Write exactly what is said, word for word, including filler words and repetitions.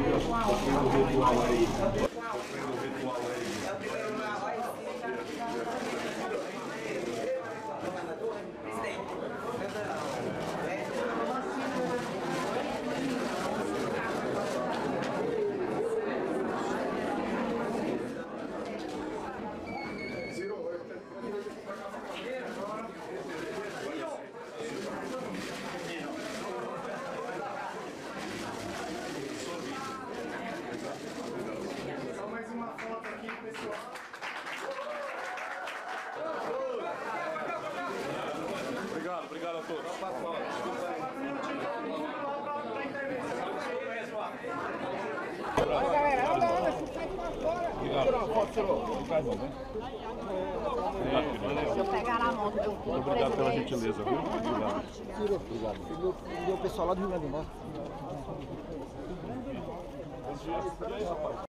Obrigado, obrigado a todos. Vai, galera, anda, anda, sai pra fora. Tirou uma foto, tirou. Se eu pegar na mão do meu filho, Obrigado pela gentileza, viu? Obrigado. Tirou, obrigado. Deu o pessoal lá do Rio Grande do Norte. Bom dia. E aí, rapaz?